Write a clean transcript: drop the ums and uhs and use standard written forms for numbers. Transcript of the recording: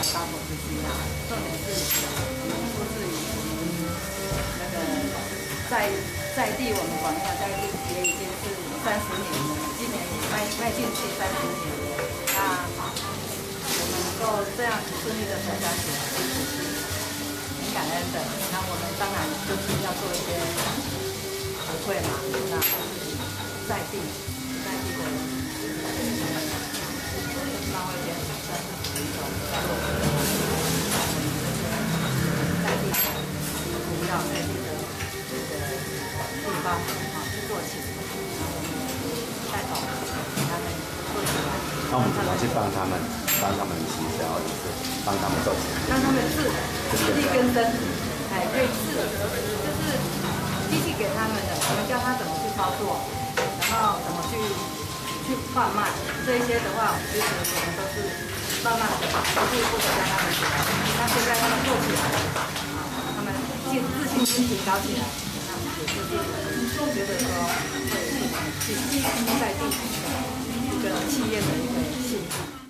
大头之心啊。重点是我们出自于我们那个在地，我们广内在地也已经是30年了，今年也迈进去30年了。那我们能够这样子顺利的成长起来，很感恩的。那我们当然就是要做一些回馈嘛，那就是在地的漫画店产生一种在地的主要在地的这个地方去做起，然后我们带动他们做起来。 那我们怎么去帮他们行销，就是帮他们做起来？ 让他们自力更生，可以就是机器给他们的，我们教他怎么去操作，然后怎么去贩卖，这一些的话，其实我们都是慢慢的一步一步的让他们起来。那现在他们做起来了，他们自信心提高起来，那也就是觉得说，这也是我们在地一个企业的一个幸福。